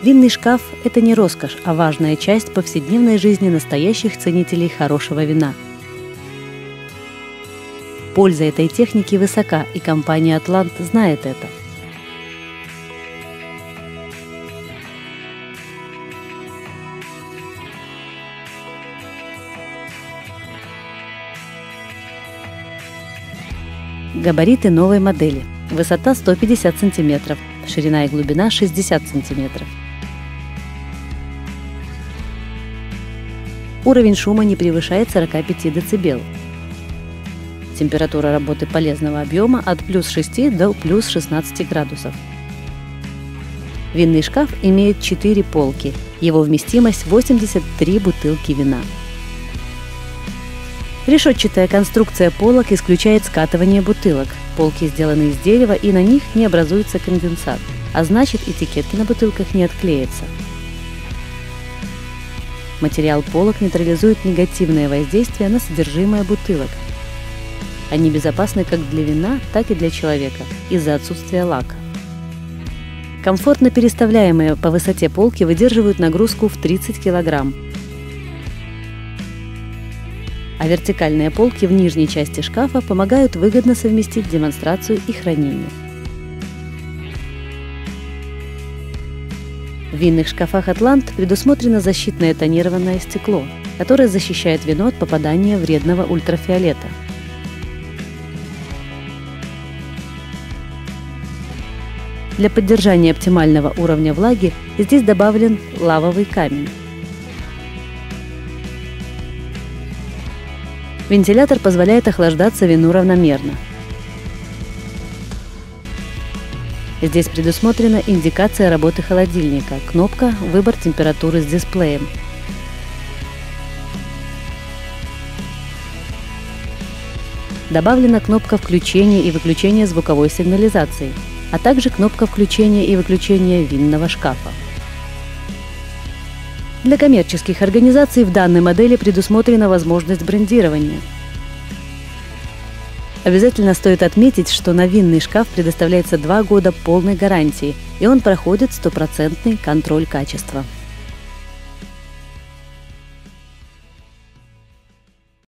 Винный шкаф – это не роскошь, а важная часть повседневной жизни настоящих ценителей хорошего вина. Польза этой техники высока, и компания «Атлант» знает это. Габариты новой модели. Высота 150 см, ширина и глубина 60 см. Уровень шума не превышает 45 дБ. Температура работы полезного объема от плюс 6 до плюс 16 градусов. Винный шкаф имеет 4 полки. Его вместимость 83 бутылки вина. Решетчатая конструкция полок исключает скатывание бутылок. Полки сделаны из дерева, и на них не образуется конденсат, а значит, этикетки на бутылках не отклеятся. Материал полок нейтрализует негативное воздействие на содержимое бутылок. Они безопасны как для вина, так и для человека из-за отсутствия лака. Комфортно переставляемые по высоте полки выдерживают нагрузку в 30 кг. А вертикальные полки в нижней части шкафа помогают выгодно совместить демонстрацию и хранение. В винных шкафах «Атлант» предусмотрено защитное тонированное стекло, которое защищает вино от попадания вредного ультрафиолета. Для поддержания оптимального уровня влаги здесь добавлен лавовый камень. Вентилятор позволяет охлаждаться вину равномерно. Здесь предусмотрена индикация работы холодильника, кнопка «Выбор температуры» с дисплеем. Добавлена кнопка включения и выключения звуковой сигнализации, а также кнопка включения и выключения винного шкафа. Для коммерческих организаций в данной модели предусмотрена возможность брендирования. Обязательно стоит отметить, что на винный шкаф предоставляется 2 года полной гарантии, и он проходит 100% контроль качества.